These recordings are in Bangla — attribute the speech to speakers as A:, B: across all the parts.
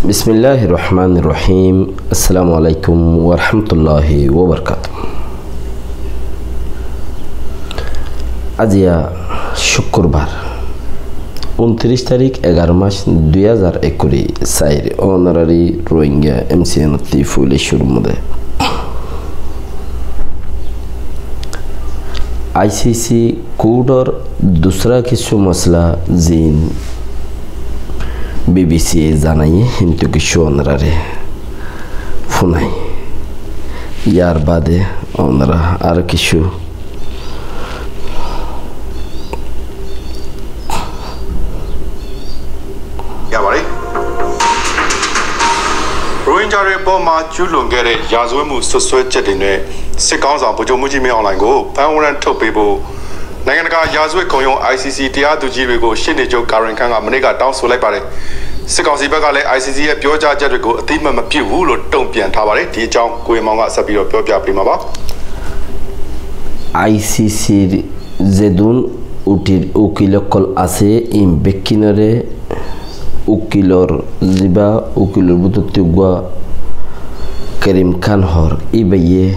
A: বিসমিল্লাহির রহমানির রহিম। আসসালামু আলাইকুম ওয়া রাহমাতুল্লাহি ওয়া বারাকাতুহু। আজিয়া শুক্রবার 29 তারিখ 11 মাস 2021 সাইর অনারারি রোহিঙ্গা এমসিএন তিফুলে শুরুমদে आईसीसी कोड और दूसरा किस्सु मसला जीन बीबीसी जानाइए हिंदू किस्सु ओनरारे फुनाई यार बादे ओनरा आर किस्सु
B: रोहिंग्या रे बोमा चुलुंगेरे याजुएमु ससुए चदिने सिकांसा बुजोमुजी में ऑनलाइन को फाउंडन ठोपेबो नायनका याजुए कोयों आईसीसी टिया दुजी रेको शिने जो कारण खांगा मनेगा टाउन सोलाई पारे सिकांसी बगाले आईसीसी ये प्योजा जरेको अतिम म प्यू लो टोंपियन थाबारे दी जाओ कोई मांगा सबिरो प्योप्या प्रिमाबा
A: आईसीसी जेदुन उटिर उकिलकल आसे इम बेकिनरे उकिलर जिबा उकिलर बुतुगवा करीम खान हर इबये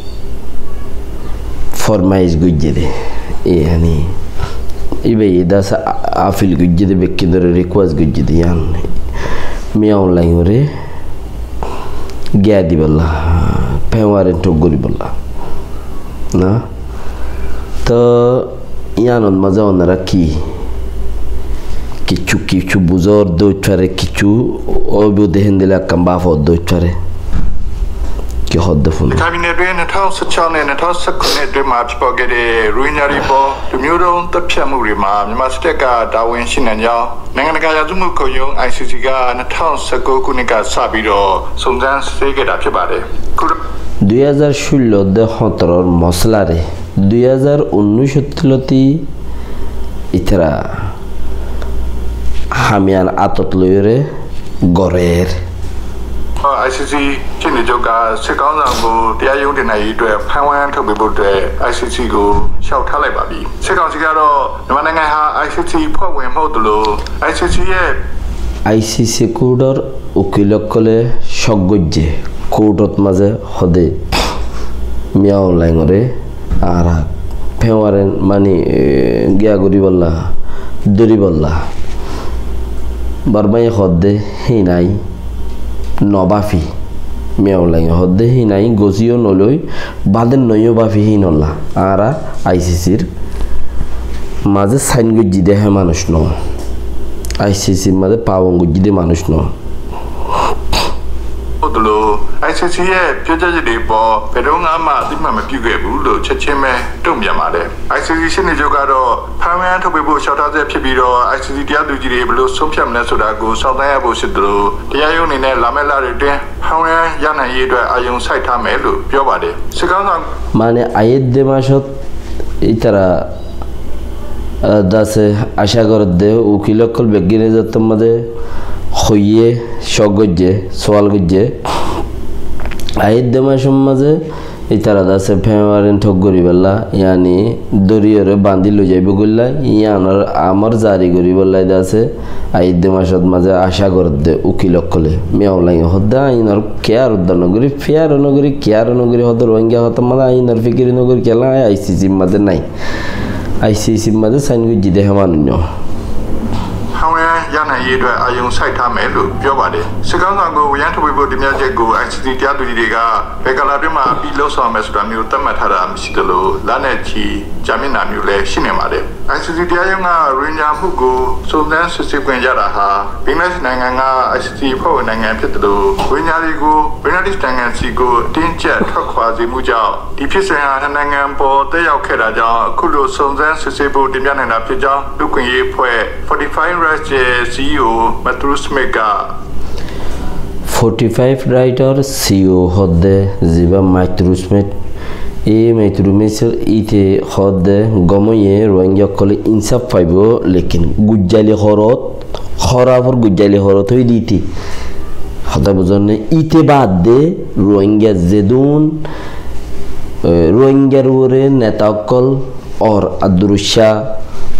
A: फरमाइश गुज्जदे यानी इबये दास आफिल गुज्जदे बेकिनर रिक्वेस्ट गुज्जदे यान मी ऑनलाइन रे गया दिबल्ला पेवारे तो गरीबल्ला ना तो यान मजा ओनरा की किचु बुजोर दो चरे किचु और भी देहन दिला कंबाफ और दो चरे क्या होता फुन
B: काबिने रे न थाउ सचाने न थाउ सकने रे मार्च पगेरे रुइनारी बो तुमिउरोन तप्यामु रे मा मिमास्टे का दाविन शिनन्या नंगन का याजुमु कोयों आईसीसी का न थाउ सको कुनिका साबिरो सोमजान सेकेदा फिबारे
A: 2016 दे 17 मसला रे 2019 इतरा हामियान आतत लोरे गोरेर
B: आईसीसी चिने जोगा सिकांसा को टिया यों दिना इदवे फावान थोबेबो दे आईसीसी को शाउ थालाइ बाबी सिकांसी गारो नमानंगा हा आईसीसी फवेन होदलो
A: आईसीसी कोडर उकिलकले सगज्जे कोडत माजे हदे मिया ऑनलाइन रे आरा फेवारेन मानी गया गरिबल्ला दरिबल्ला बरबाई हदे हिनाई नबाफी मेवलाई हदे हिनाई गजियो नलई बादेन नयो बाफी हिनल्ला आरा आईसीसीर माजे साइन गजिदे हे मानुष न आईसीसी माजे पावन गजिदे मानुष न
B: ओदलो आईसीसी ये प्योजाजिदे बो पेरोंगा मा दिमा म प्युगेबु लो छेछेमे टोम्यामाले आईसीसी सिने जोगारो फावान थोबेबो शाउटाजे फिबिरो आईसीसी टिया दुजिरे बलो सोमफ्यामने सोदाको साउदायाबो सिद्रो टिया योनिने लामेला रेटे फावान याना येदो आयुं साइथामे लो प्योबादे सिकांसा
A: माने आयेदे मासत इतरा दासे आशा करदे उकिलकल बेगिने जतमदे होइए सगज्जे सवाल गज्जे आयेदे मासम माजे इतारा दासे फेवारेन ठग गरिबल्ला यानी दरियरे बांधि लो जाइबो गल्ला यानर आमर जारी गरिबल्ला दासे आयेदे मासत माजे आशा करदे उकिलकले मेवलाई हद्दा इनर केयार उद्दनगरी फेयार नगरी केयार नगरी हद रोहिंग्या हत मादा इनर फिकिर नगरी केला आईसीसी माजे नाही आईसीसी माजे साइन गजिदे हमानुन्यो
B: याना येदो आयुं साइथामे लो प्योबादे सिकांसा को यान थोबेबो दिम्याजे को आईसीसी टिया दुजिरेगा बेकाला रेमा बिलो सामे सुदामिउ तमथारा मिसिदलो लानेची जामिना मिउले शिनेमादे आईसीसी टिया योंगा रुइन्या फुको सोमदान सिसिक्वेन यारा हा बिंगलादेश नांगांगा आईसीसी फो नांगां फितलो रुइन्या रिको बेनादिस नांगां सिको तिनचे ठखवाजि मुजाओ दिफिसेया नांगां पो तयाव खेदा जाओ खुलो सोमदान सिसिबो दिम्याना फिजा लुकुये फवे 45 Rights CEO Matrus Mega
A: 45 Rights CEO हदे जिबा माइट्रुसमेट ए माइट्रुमेसर इते हदे गमये रोहिंग्या कले इंसाफ पाइबो लेकिन गुज्जाली हरत खराबर गुज्जाली हरत होई दीती हदा बुझने इते बाद दे रोहिंग्या जेदुन रोहिंग्या रोरे नेताकल और अदरुशा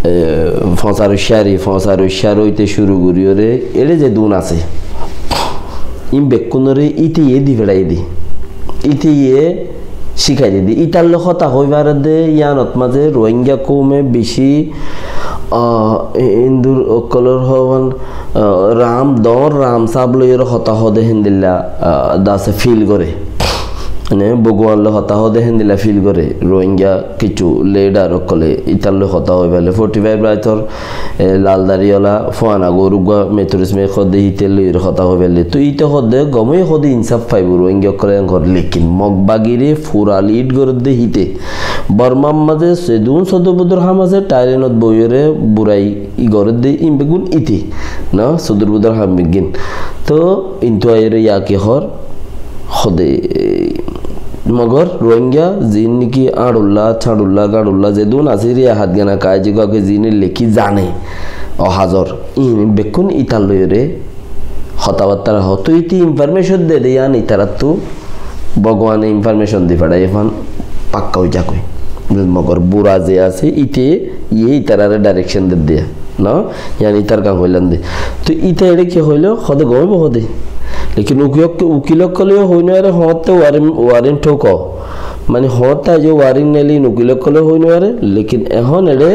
A: ফসারুশারি হইতে শুরু করি ওরে এলে যে দুন আছে ইন বেকুনরে ইতিয়ে দি ফেড়াই দি ইতিয়ে শিখাই দি ইটার কথা হইবার দে ইয়ানত মাঝে রোহিঙ্গা কৌমে বেশি হিন্দুর কলর হওয়ান রাম সাব লইয়ের হতাহ দে হিন্দিল্লা দাসে ফিল করে মানে ভগবান লো হতাহ দে হিন্দিল্লা ফিল করে রোহিঙ্গা কিছু লেডার কলে ইটার লো হতা হয়ে পেলে 45 রাইতর লালদারিওয়ালা ফোয়ানা গরুগা মেথুরিস মে খদে হিতে লইয়ের হতা হয়ে পেলে তো ইতে হদে গমে হদে ইনসাফ পাইব রোহিঙ্গা কলে ঘর লেকিন মগবাগিরে ফুরা লিড করে দে হিতে বর্মার মাঝে সেদুন সদবুদুর হামাজে টাইলেনত বইরে বুড়াই ই ঘরে দে ইমবেগুন ইতি না সদবুদুর হাম বিগিন তো ইন্তু আইরে ইয়াকে হর হদে মগর রোহিঙ্গা জিন নাকি আড়ুল্লা ছাড়ুল্লা গাড়ুল্লা যে দুন আসিরি হাত গানা কায় যে কাকে জিনে লেখি জানে অহাজর ইন বেকুন ইতাল লইরে হতাবার্তারা হতো ইতি ইনফরমেশন দে দে ইয়ান ইতারা তো ভগবানে ইনফরমেশন দি পাড়া এখন পাক্কা হই যাকই মগর বুড়া যে আছে ইতে ইয়ে ইতারারে ডাইরেকশন দে দেয়া না ইয়ান ইতার কাম হইলান দে তো ইতা এড়ে কি হইলো হদে গইব হদে लेकिन उकिलों के लिए होने वाले होते वारिंग ठोको माने होता जो वारिंग ने ली उकिलों के लिए होने वाले लेकिन ऐहों नेड़े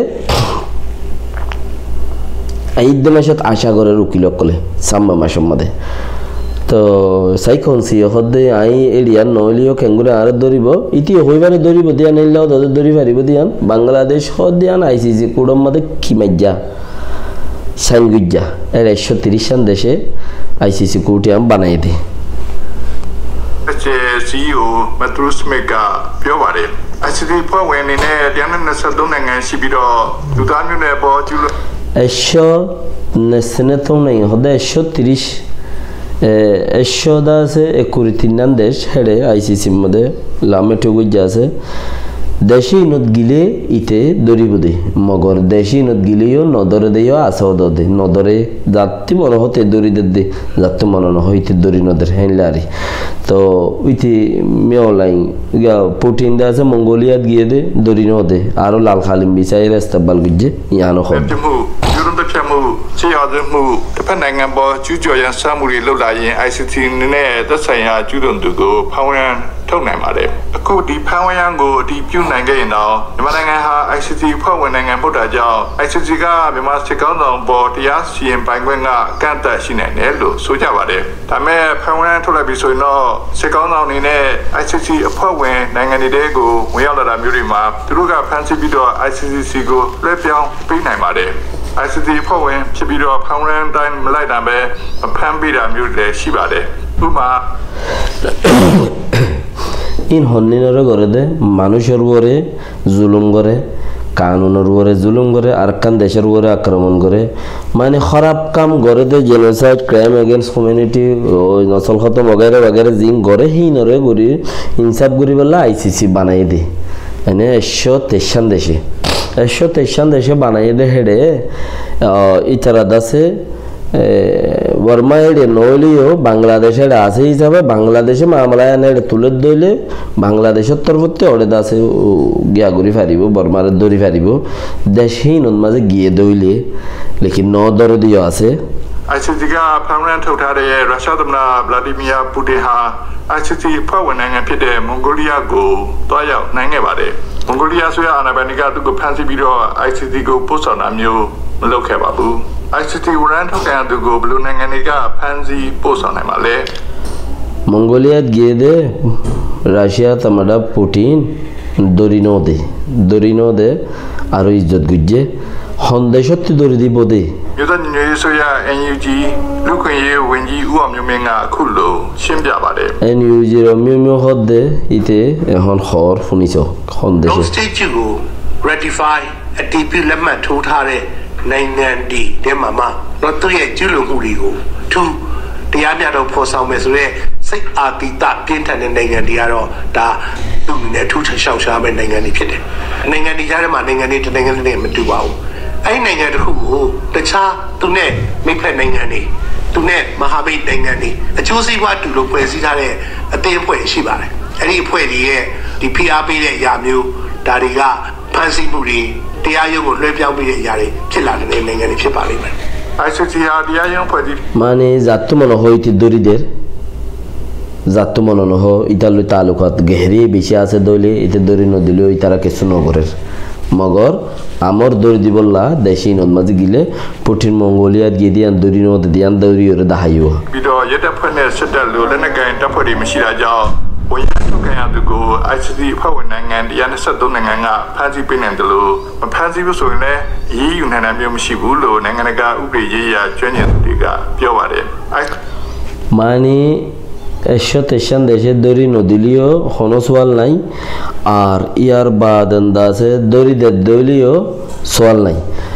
A: आइड में शायद आशा करे उकिलों के लिए साम्मा माशम मधे तो सही कौन सी होते आई एरिया नौलियों केंगुरे आरे दोरीबो इती होई बारे दोरीबो दिया नहीं लाओ दोरे दोरी बारीबो दिया बांग्लादेश हो दिया ना आईसीसी कुडम मधे किमज्जा संगुज्जा ऐरे 130 देशे आईसीसी कोर्ट हम बनाए थे
B: अच्छे सीईओ मैथ्यूस मेगा प्यो बारे आईसीसी पर वेने ने ध्यान न सदों ने शिबिरो दुदान्यु ने बहुत जुल
A: ऐशो नसने तो नहीं होता 130 ऐशो दा से एकुरितिनन देश हेडे आईसीसी मधे लामे ठोगु जासे देशी नद गिले इते दरिबदे मगर देशी नद गिलेयो नदरे देयो आसो ददे नदरे जाति मन होते दरि ददे जाति मन न होइते दरि नदर हेनलारी तो इति मेओलाई या पुटिन दासे मंगोलिया गिए दे दरि नदे आरो लाल खालिम बिसाई रस्तबल गुजे यानो हो
B: युरोप चमु चियादमु तपनांगा बो जुजोया सामुरि लोलायिन आईसीसी ने दसाया जुदोंदुगो फावन ठौनाय मारेအခုဒီဖန်ဝရန်ကိုဒီပြုနိုင်ခဲ့ရင်တော့မြန်မာနိုင်ငံဟာ ICC ဖွဲ့ဝင်နိုင်ငံပို့တာကြောင့် ICC ကမြန်မာစစ်ကောင်ဆောင်ပေါ်တရားစီရင်ပိုင်ခွင့်ကကန့်သတ်ရှိနိုင်တယ်လို့ဆိုကြပါတယ်ဒါပေမဲ့ဖန်ဝရန်ထုတ်လိုက်ပြီးဆိုရင်တော့စစ်ကောင်ဆောင်အနေနဲ့ ICC အဖွဲ့ဝင်နိုင်ငံတွေကိုဝင်ရောက်လာတာမျိုးတွေမှာသူတို့ကဖန်ဆီးပြီးတော့ ICC ကိုလွှဲပြောင်းပေးနိုင်ပါတယ် ICC ဖွဲ့ဝင်ဖြစ်ပြီးတော့ဖန်ဝရန်တိုင်းမလိုက်တာပဲဖန်ပေးတာမျိုးတွေရှိပါတယ်ဥပမာ
A: इन हन्नीनरे करे दे मानुषर उपरे जुलुम करे कानूनर उपरे जुलुम करे आरकान देशर उपरे आक्रमण करे माने खराब काम करे दे जेनोसाइड क्राइम अगेंस्ट ह्यूमैनिटी नसल खत्म वगैरह वगैरह जिन करे ही नरे गुरी इंसाफ गुरी वाला आईसीसी बनाई दे यानी 123 देशे बनाई दे हेडे इतरा दसे वर्मा एडे नौलियो बांग्लादेशेर आसे हिसाबे बांग्लादेशे मामला एने तुले दइले बांग्लादेशेर तरफते ओडे दासे गिया गुरी फारिबो बर्मार दरि फारिबो देशहीन माझे गिये दइले लेकिन न दर दियो आसे
B: आईसीसी का परमानेंट ठौठारे रशिया तमना व्लादिमीर पुतिन हा आईसीसी ဖွဲ့ဝင်နိုင်ငံဖြစ်တဲ့မွန်ဂိုလီးယားကိုတွားရောက်နိုင်ခဲ့ပါတယ်မွန်ဂိုလီးယားဆိုရအာဏာပိုင်တွေကသူ့ကိုဖမ်းဆီးပြီးတော့ ICC ကိုပို့ဆောင်တာမျိုးမလုပ်ခဲ့ပါဘူး ICC ဝရန်ထုတ်ကန်သူကိုဘလူနိုင်ငံတွေကဖမ်းဆီးပို့ဆောင်နိုင်ပါလေ
A: मंगोलिया गिए दे राशिया तमड़ा पुटिन दरिनो दे आरो इज्जत गुज्जे हंदे सत्य दरि दी बोदे
B: युद्ध न्यूज़ सोया NUG लुकये वेंजी उआम्युमेंगा खुलो शिमजा बारे
A: NUG रम्युम्यु हदे इते हन खर फुनिसो हंदे
C: से स्टेज को ratify ATP लेमन ठोठारे नाइनन डी दे मामा नतुये जुलु मुरिको टू တရားမျှတော့ဖော်ဆောင်မယ်ဆိုရဲစိတ်အာတိတပြင်းထန်တဲ့နိုင်ငံတွေကတော့ဒါသူ့နဲ့ထူးထူးရှောက်ရှားမဲ့နိုင်ငံတွေဖြစ်တယ်။နိုင်ငံတွေကြားထဲမှာနိုင်ငံတွေတစ်နိုင်ငံနဲ့မတူပါဘူး။အဲ့ဒီနိုင်ငံတစ်ခုကိုတခြားသူနဲ့မိဖက်နိုင်ငံတွေသူနဲ့မဟာမိတ်နိုင်ငံတွေအကျိုးစီးပွားတူလို့ဖွဲ့စည်းထားတဲ့အသင်းအဖွဲ့ရှိပါတယ်။အဲ့ဒီအဖွဲ့တွေရဲ့ဒီ PR ပေးတဲ့အရာမျိုးဒါတွေကဖန်ဆီးမှုတွေတရားရုံးကိုလွှဲပြောင်းပေးတဲ့အရာတွေဖြစ်လာတဲ့နိုင်ငံတွေဖြစ်ပါလိမ့်မယ်။
B: ICC တရားရုံးဖွဲ့စည်း
A: माने जातु मन होइति दरिदेर যাতো মনে নহ ইতালৈ তালুকাত গেহরি বেশি আছে দইলে এতে দড়ি নদিলেও ইতারা কিছু নগরের মগর আমর দড়ি দিবল্লা দেশি নদ মাঝে গিলে পুঠিন মঙ্গোলিয়াত গিয়ে দিয়ান দড়ি নদ দিয়ান দড়ি ওরে দাহাইও
B: বিদো যেটা ফনে সেটা লোলেনে গায়ন টাপরি মিশিরা যাও ওই তো গায়ন দুগো আইসিডি ফাওনা গান ইয়ানে সাদো নাঙ্গা ফাজি পেনেন্দলো ফাজি বসোনে ই ইউনানা মিও মিশিবুলো নাঙ্গানাগা উবে ইয়া জেনিয়া দিগা পিওবারে
A: মানে 100 দেশে দড়ি নদিলিও হনসওয়াল নাই আর ইয়ার বাদেন দাসে দড়ি দে দলিও সোয়াল নাই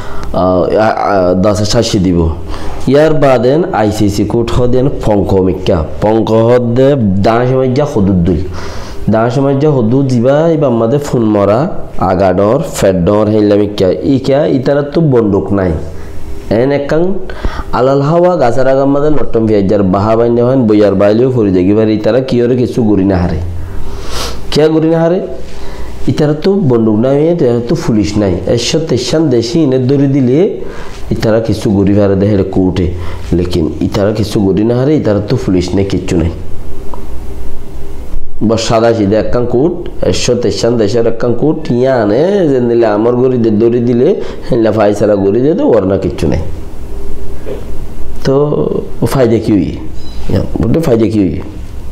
A: দাসে শাসি দিব ইয়ার বাদেন আইসিসি কোর্ট হদেন পঙ্কমিকা পঙ্ক হদে দাঁশ মাইজা হদুদ দুই দাঁশ মাইজা হদুদ দিবা এবার আমাদের ফোন মরা আগাডর ফেডর হেলামিকা ইকা ইতারা তো বন্দুক নাই এন একাং আলাল হাওয়া গাছার আগাম মাঝে লট্টম পেঁয়াজার বাহা বাইনে হন বইয়ার বাইলেও ফরি দেখি পারে ইতারা কি ওরে কিছু গড়ি না হারে কে গড়ি না হারে ইতারা তো বন্দুক নাই ইতারা তো পুলিশ নাই 123 দেশি ইনের দড়ি দিলে ইতারা কিছু গড়ি হারে দেখে কোর্টে লেকিন ইতারা কিছু গড়ি না হারে ইতারা তো পুলিশ নেই কিচ্ছু নেই বস সাদা সিধে একাং কোর্ট 123 দেশের একাং কোর্ট ইয়া আনে যে নিলে আমার গড়ি দড়ি দিলে হেলা ফাইসালা গড়ি দিয়ে তো ওর না কিচ্ছু নেই তো ফায়দা কি हुई বলতে ফায়দা কি हुई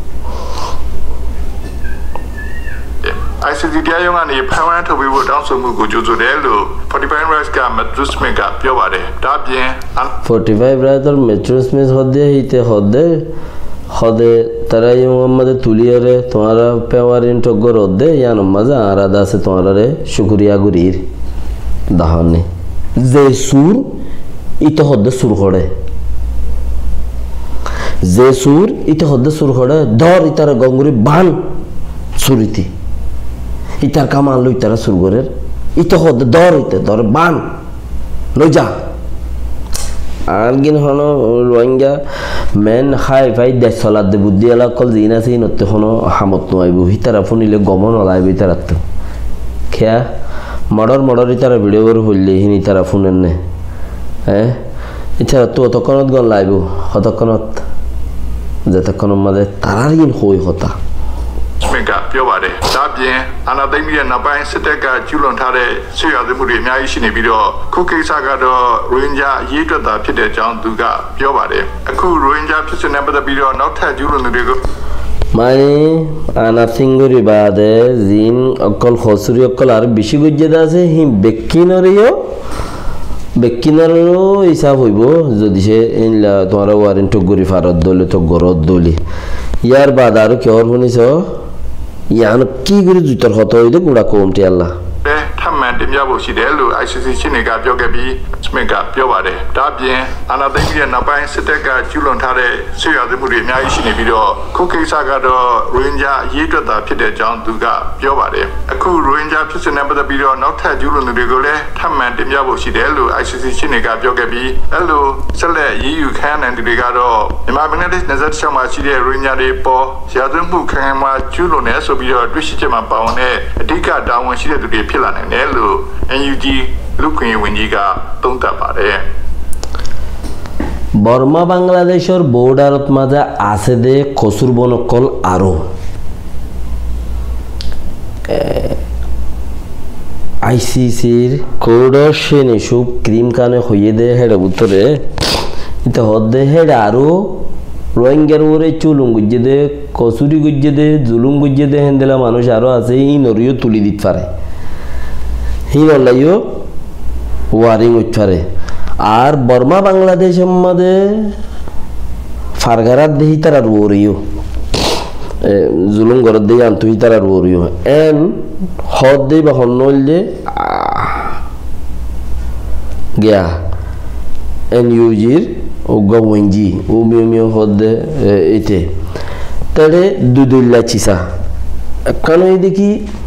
B: ICC တရားရုံးကနေဖမ်းဝရမ်းထုတ်ပေးဖို့တောင်းဆိုမှုကိုကြိုဆိုတယ်လို့ 45 rights က Matthew Smith ကပြောပါတယ်။ဒါပြင်
A: 45 rights और Matthew Smith হদে হিতে হদে তারাই মোহাম্মদে তুলিয়ারে তোমারা পেওয়ারিন টগর হদে ইয়ান মজা আরাদা আছে তোমারা রে শুকরিয়া গুরির দাহনে যে সুর ইতো হদে সুর করে যে সুর ইতো হদে সুর করে ধর ইতার গঙ্গুরি বান সুরিতি ইতার কামাল লই তারা সুর করের ইতো হদে ধর ইতে ধর বান লই যা আর গিন হনো রোহিঙ্গা মেন খাই ফাই দেশ চলার দে বুদ্ধি এলা কল জিন আছে নতে হনো হামত নয়াইব হিতারা ফুনিলে গমন অলাইব ইতারা তো খেয়া মডর ইতারা ভিডিও করে হইলে হিনি তারা ফুনেন নে হ্যাঁ ইতারা তো অতক্ষণত গন লাইব অতক্ষণত যতক্ষণের মাঝে তারার গিন হই হতা
B: Smith ကပြောပါတယ်။ဒါပြင်အာဏာသိမ်းပြီးတဲ့နောက်ပိုင်းစစ်တပ်ကကျူးလွန်ထားတဲ့ဆွေရသည်မှုတွေအများကြီးရှိနေပြီးတော့ခုကိစ္စကတော့ရိုဟင်ဂျာအရေးအတွက်သာဖြစ်တဲ့အကြောင်းသူကပြောပါတယ်။အခုရိုဟင်ဂျာဖြစ်စဉ်နဲ့ပတ်သက်ပြီးတော့နောက်ထပ်ကျူးလွန်သူတွေကို
A: মানে আনা সিঙ্গুরি বাদে জিন অকল খসুরি অকল আর বেশি গজ্জেদা আছে হি বেকিনরেও হিসাব হইব যদি সে ইনলা তোমার ওয়ারেন্ট গরি ফারত দলে তো গরত দলি ইয়ার বাদ আর কি আর শুনিছ ইয়ান কি করে জুতর হতো হইলে গুড়া কমটি আল্লাহ
B: ထပ်မံတင်ပြဖို့ရှိတယ်လို့ ICC ရှင်းနေကပြောခဲ့ပြီး Smith ကပြောပါတယ်။ဒါပြင်အာဏာသိမ်းပြီးတဲ့နောက်ပိုင်းစစ်တပ်ကကျူးလွန်ထားတဲ့ဆွေရသည်မှုတွေအများကြီးရှိနေပြီးတော့ခုကိစ္စကတော့ရိုဟင်ဂျာအရေးအတွက်သာဖြစ်တဲ့အကြောင်းသူကပြောပါတယ်။အခုရိုဟင်ဂျာဖြစ်စဉ်နဲ့ပတ်သက်ပြီးတော့နောက်ထပ်ကျူးလွန်သူတွေကိုလည်းထပ်မံတင်ပြဖို့ရှိတယ်လို့ ICC ရှင်းနေကပြောခဲ့ပြီးအဲ့လိုဆက်လက်ရေးယူခံနိုင်သူတွေကတော့မြန်မာပြည်နဲ့နယ်စပ်တစ်လျှောက်မှာရှိတဲ့ရိုဟင်ဂျာတွေပေါ်ရာဇဝတ်မှုခံမှာကျူးလွန်နေဆိုပြီးတော့တွေ့ရှိချက်မှာပါဝင်တဲ့အဓိကတာဝန်ရှိတဲ့သူတွေဖြစ်လာနိုင်တယ်လို့ NUG လူခွင့်ဝန်ကြီးကသုံးသပ်ပါတယ်
A: Varma বাংলাদেশের বর্ডারত মাঝে আছে দে কসুর বনকল আরো আইসিসির কোর্ডর সেনে সব ক্রিম কানে হইয়ে দে হেডে উত্তরে এটা হদে হেডে আরো রোহিঙ্গার ওরে চুলুম গুজ্জে দে কসুরি গুজ্জে দে জুলুম গুজ্জে দে হেন্দেলা মানুষ আরো আছে ই নরিও তুলি দিতে পারে হি নলাইও ওয়ারিং উঠতে পারে আর বর্মা বাংলাদেশের মধ্যে ফারগারাত দেহি তারা রুয়রিও জুলুম গরত দেই আনতুই তারা রুয়রিও এন হদ দেই বা হন্নল দে গিয়া এন ইউজির ও গওয়েঞ্জি ও মিও হদ দে এতে তারে দুদুল্লা চিসা কারণ এই দেখি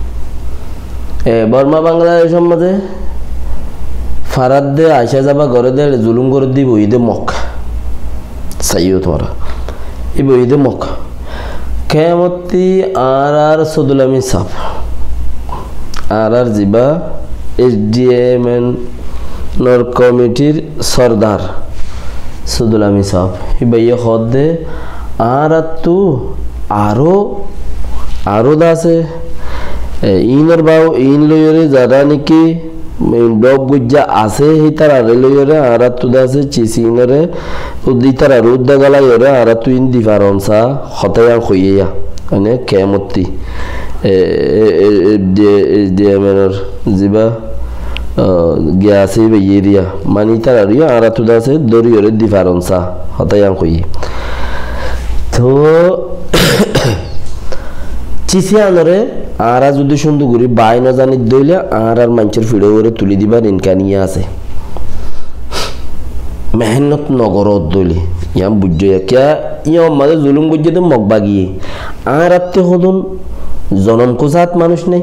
A: বর্মা বাংলাদেশের মধ্যে ফারাদ দে আইসা যাবা ঘরে দে জুলুম করে দিব ঈদে মক সাইও তোরা ইব ঈদে মক কেমতি আর সদুলামি সাপ আর জিবা SDMN নর কমিটির সরদার সদুলামি সাপ ইবাইয়ে হদ দে আর তু আরো আছে ইনের বাউ ইন লইরে যারা নাকি ডব গুজ্জা আছে হি তারা লইরে আর তো আছে চিসিনরে উদি তারা রুদ্দা গালাইরে আর তো ইন ডিফারেন্সা হতায়া কইয়া মানে কেমতি de menor ziba gyasi be yeria mani tararia ara tuda se doriore differenza hatayan koi to চিসিয়ানরে আরা যদি সুন্দর করে বাই না জানি দইলে আর মানুষের ভিডিও করে তুলি দিবার ইনকানিয়া আছে মেহনত নগরত দইলে ইয়াম বুঝে কিয়া ইয়াম মাঝে জুলুম বুঝে তো মগবাগিয়ে আর আপতে হদুন জনম কোজাত মানুষ নেই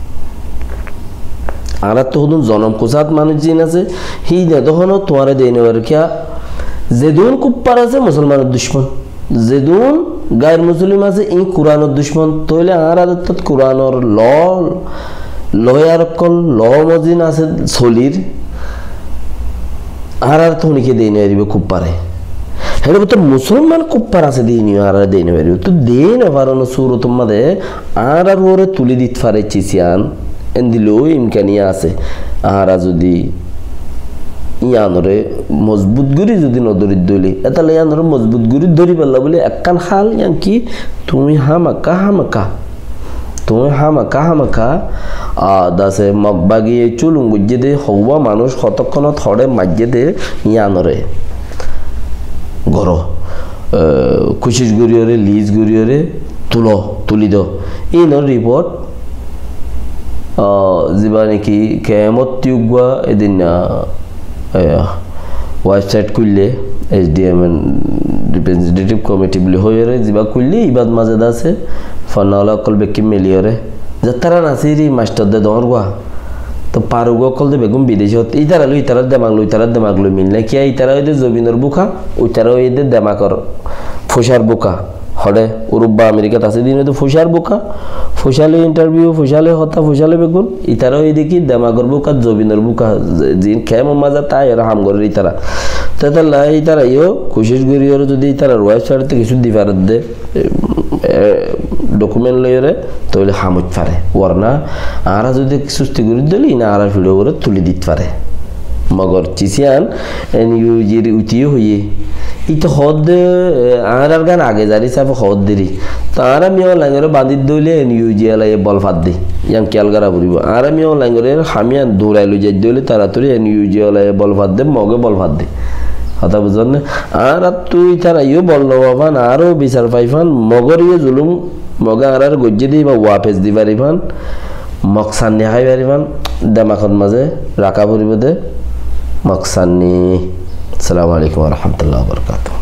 A: আর তো হদুন জনম কোজাত মানুষ জিন আছে হি না তখন তোমারে দেই নেবার কিয়া যেদুন কুপ্পার আছে মুসলমানের দুশ্মন যেদুন গায়ের মুসলিম আছে এই কোরআনের দুশ্মন তইলে আর আদত কোরআনের লয়ার কল ল মজিন আছে সলির আর তো উনিকে দেই নেই দিবে কুপ্পারে হেলে তো মুসলমান কুপ্পার আছে দেই নিও আর দেই নেই তো দেই না পারনো সুরত মধ্যে আর ওরে তুলি দিত পারে চিসিয়ান এন্দিলো ইমকানিয়া আছে আর যদি ইয়ানরে মজবুত গুরি যদি নদরিত দইলে এতালে ইয়ানরে মজবুত গুরি ধরি পারলা বলে একখান হাল ইয়াঙ্কি তুমি হামাকা দাসে মগবাগিয়ে চুলুম বুঝে দে হওয়া মানুষ কতক্ষণ থরে মাঝে দে ইয়ানরে গর কুশিস গুরিয়রে লিজ গুরিয়রে তুলি দ ইনর রিপোর্ট যিবা নাকি কেমত টিউগুয়া এদিন ওয়েবসাইট খুললে SDMN রিপ্রেজেন্টেটিভ কমিটি বলে হয়ে যা খুললে ইবাদ মাঝে আছে ফনাওয়ালা অকল বেকি মিলিয়রে যাত্রা নাসিরি মাস্টার দে দর গুয়া তো পারুগো অকল দে বেগুম বিদেশত ইতারা দেমাগলো মিললে কিয়া ইতারা ওই জবিনর বুকা ওইতারা ওই দেমাকর ফুসার বুকা হরে উরুব্বা আমেরিকাত আছে দিনে তো ফুসার বুকা ফুসালে ইন্টারভিউ ফুসালে হতা ফুসালে বেগুন ইতারা ওই দেখি দেমাগর বুকা জবিনর বুকা জিন খেম মাজা তাই আর হামগরের ইতারা তাহলে ইতারা ইও কোশিশ গরিয়র যদি ইতারা ওয়েবসাইটে কিছু দিবার দে ডকুমেন্ট লইরে তাহলে হামুত পারে ওরনা আর যদি সুস্থি করে দিলি না আর ভিডিও করে তুলি দিতে পারে মগর চিসিয়ান এনইউজির উতিও হইয়ে ইতো হদ আর গান আগে জারি সাফ হদ দিরি তার আমি অনলাইনে বাঁধি দইলে এনইউজি এলাই বল ফাদ দি ইয়াং ক্যালগারা বুড়িব আর আমি অনলাইনে হামিয়ান দৌড়াই লই যাই দইলে তাড়াতাড়ি এনইউজি এলাই বল ফাদ দে মগে বল ফাদ দে কথা বুঝলেন না আর তুই তারা ইও বল লবান আরও বিচার পাইফান মগর ইয়ে জুলুম মগা আর গজ্জে দি বা ওয়াপেস দি পারিফান মকসান্নি খাই পারিফান দেমাখত মাঝে রাখা পরিব দে মকসান্নি আসসালামু আলাইকুম ওয়া রাহমাতুল্লাহি ওয়া বারাকাতুহু